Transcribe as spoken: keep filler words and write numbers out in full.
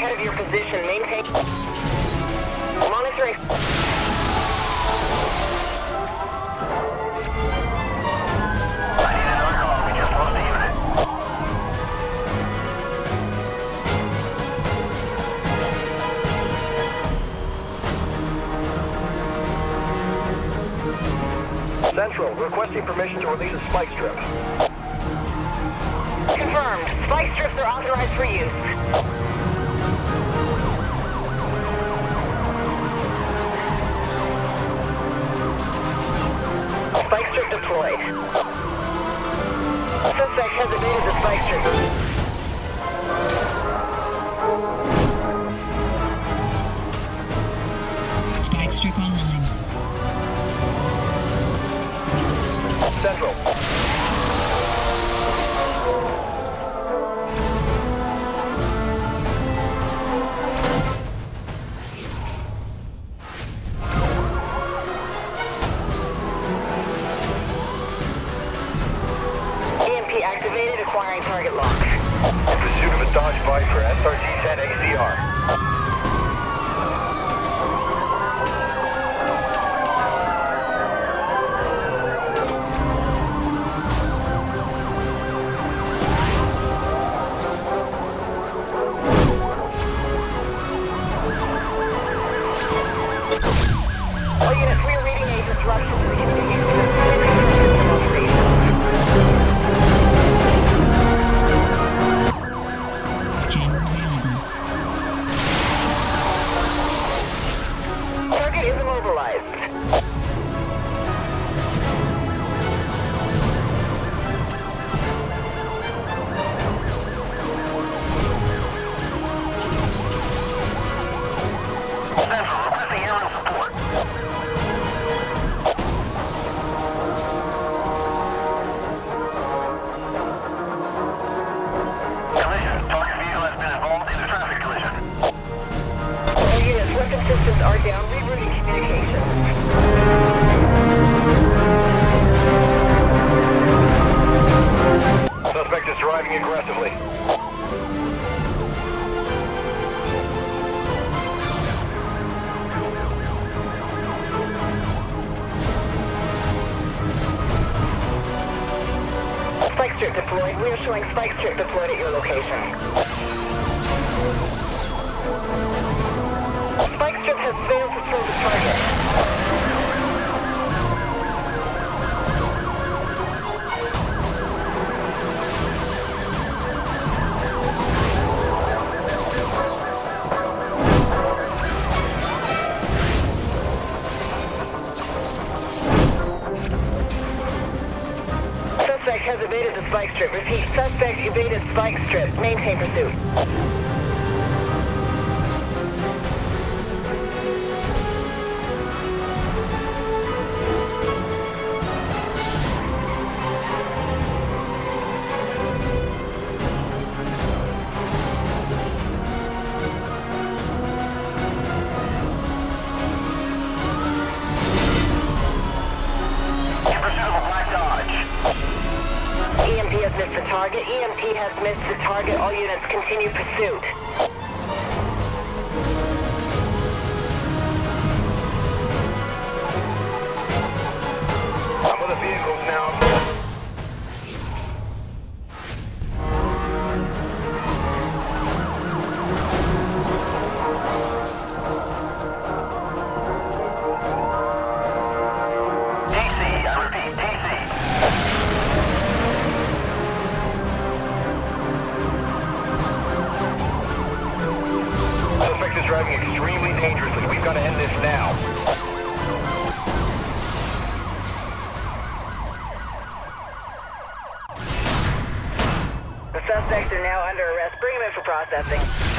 outside of your position. Maintain... Monitoring... I need another call. We just lost a unit. Central, requesting permission to release a spike strip. Confirmed. Spike strips are authorized for use. Spike strip deployed. Suspect has evaded the spike strip. Spike strip online. Central. E M P activated, acquiring target lock. Pursuit of a Dodge Viper, S R T ten A C R. All units, we are reading a disruption to the communication system operation. Jammer available. Target is immobilized. Central, requesting aerial support. Collision. Target vehicle has been involved in a traffic collision. All units, weapon systems are down, rerouting communications. Suspect is driving aggressively. Spike strip deployed. We are showing spike strip deployed at your location. Spike strip has failed to throw the target. Suspect has evaded the spike strip. Repeat, suspect evaded spike strip. Maintain pursuit. In pursuit of a black Dodge. E M P has missed the target. E M P has missed the target. All units continue pursuit. Some of the vehicles now. D C, I repeat, D C. Suspect is driving extremely dangerously. We've got to end this now. The suspects are now under arrest. Bring them in for processing.